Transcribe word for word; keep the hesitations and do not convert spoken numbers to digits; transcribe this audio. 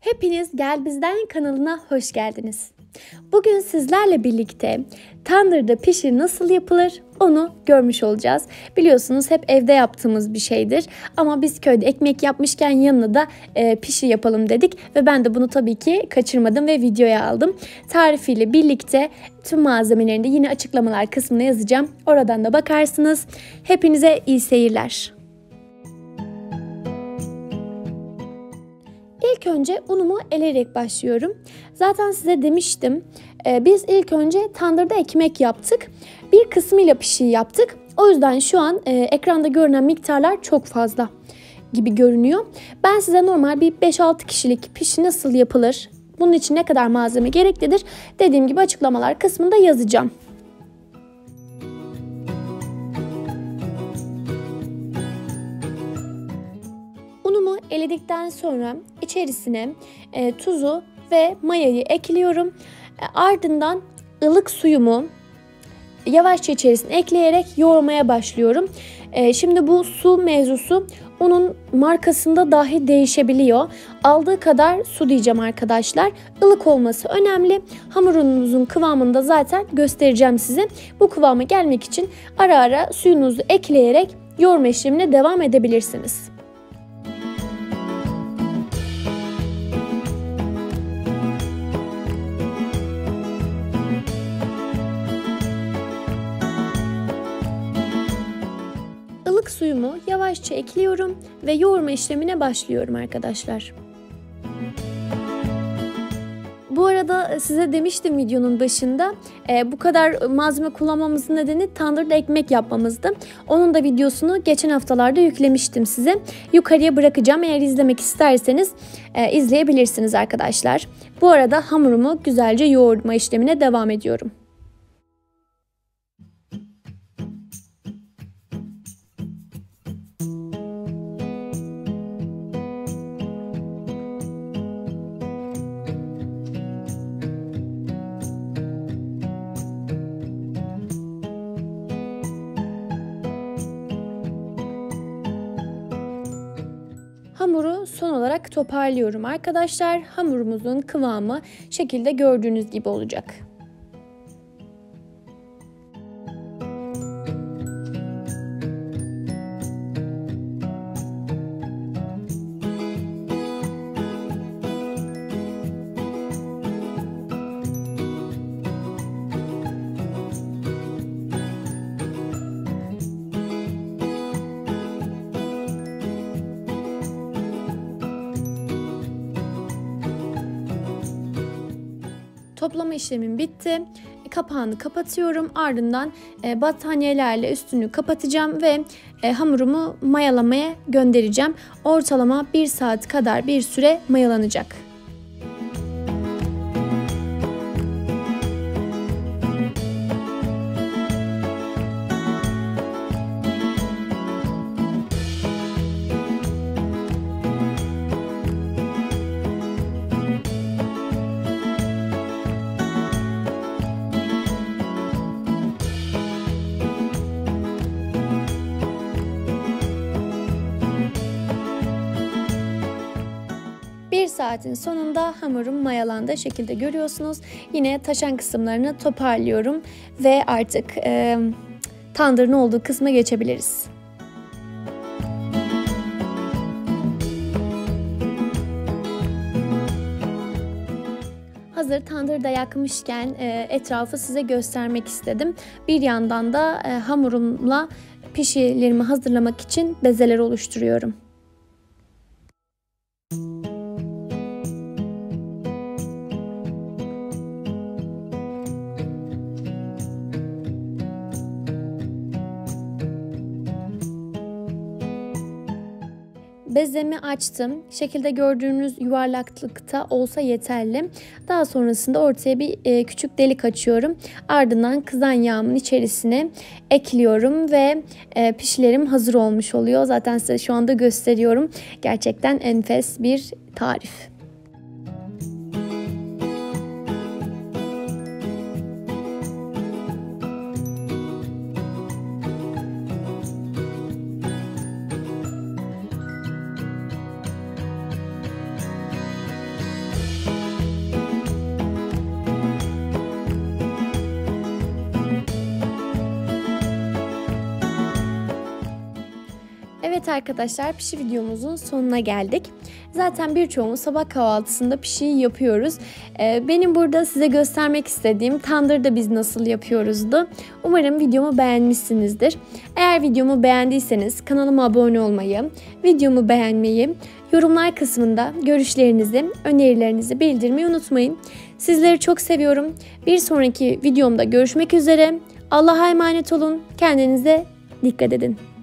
Hepiniz Gel Bizden kanalına hoş geldiniz. Bugün sizlerle birlikte tandırda pişi nasıl yapılır onu görmüş olacağız. Biliyorsunuz hep evde yaptığımız bir şeydir ama biz köyde ekmek yapmışken yanına da e, pişi yapalım dedik ve ben de bunu tabii ki kaçırmadım ve videoya aldım. Tarifiyle birlikte tüm malzemelerini de yine açıklamalar kısmına yazacağım. Oradan da bakarsınız. Hepinize iyi seyirler. İlk önce unumu eleyerek başlıyorum. Zaten size demiştim. E, biz ilk önce tandırda ekmek yaptık. Bir kısmıyla pişi yaptık. O yüzden şu an e, ekranda görünen miktarlar çok fazla gibi görünüyor. Ben size normal bir beş altı kişilik pişi nasıl yapılır, bunun için ne kadar malzeme gereklidir, dediğim gibi açıklamalar kısmında yazacağım. Unumu eledikten sonra içerisine e, tuzu ve mayayı ekliyorum. E, ardından ılık suyumu yavaşça içerisine ekleyerek yoğurmaya başlıyorum. E, şimdi bu su mevzusu unun markasında dahi değişebiliyor. Aldığı kadar su diyeceğim arkadaşlar. Ilık olması önemli. Hamurunuzun kıvamını da zaten göstereceğim size. Bu kıvama gelmek için ara ara suyunuzu ekleyerek yoğurma işlemine devam edebilirsiniz. Ilık suyumu yavaşça ekliyorum ve yoğurma işlemine başlıyorum arkadaşlar. Bu arada size demiştim videonun başında e, bu kadar malzeme kullanmamızın nedeni tandırda ekmek yapmamızdı. Onun da videosunu geçen haftalarda yüklemiştim size. Yukarıya bırakacağım, eğer izlemek isterseniz e, izleyebilirsiniz arkadaşlar. Bu arada hamurumu güzelce yoğurma işlemine devam ediyorum. Hamuru son olarak toparlıyorum arkadaşlar. Hamurumuzun kıvamı şekilde gördüğünüz gibi olacak. Toplama işlemim bitti. Kapağını kapatıyorum. Ardından e, battaniyelerle üstünü kapatacağım ve e, hamurumu mayalamaya göndereceğim. Ortalama bir saat kadar bir süre mayalanacak. Bir saatin sonunda hamurum mayalandığı şekilde görüyorsunuz. Yine taşan kısımlarını toparlıyorum ve artık e, tandırın olduğu kısma geçebiliriz. Hazır tandırda yakmışken e, etrafı size göstermek istedim. Bir yandan da e, hamurumla pişilerimi hazırlamak için bezeler oluşturuyorum. Bezemi açtım. Şekilde gördüğünüz yuvarlaklıkta olsa yeterli. Daha sonrasında ortaya bir e, küçük delik açıyorum. Ardından kızan yağımın içerisine ekliyorum ve e, pişilerim hazır olmuş oluyor. Zaten size şu anda gösteriyorum. Gerçekten enfes bir tarif. Evet arkadaşlar, pişi videomuzun sonuna geldik. Zaten birçoğumuz sabah kahvaltısında pişiyi yapıyoruz. Benim burada size göstermek istediğim tandırda biz nasıl yapıyoruzdu. Umarım videomu beğenmişsinizdir. Eğer videomu beğendiyseniz kanalıma abone olmayı, videomu beğenmeyi, yorumlar kısmında görüşlerinizi, önerilerinizi bildirmeyi unutmayın. Sizleri çok seviyorum. Bir sonraki videomda görüşmek üzere. Allah'a emanet olun. Kendinize dikkat edin.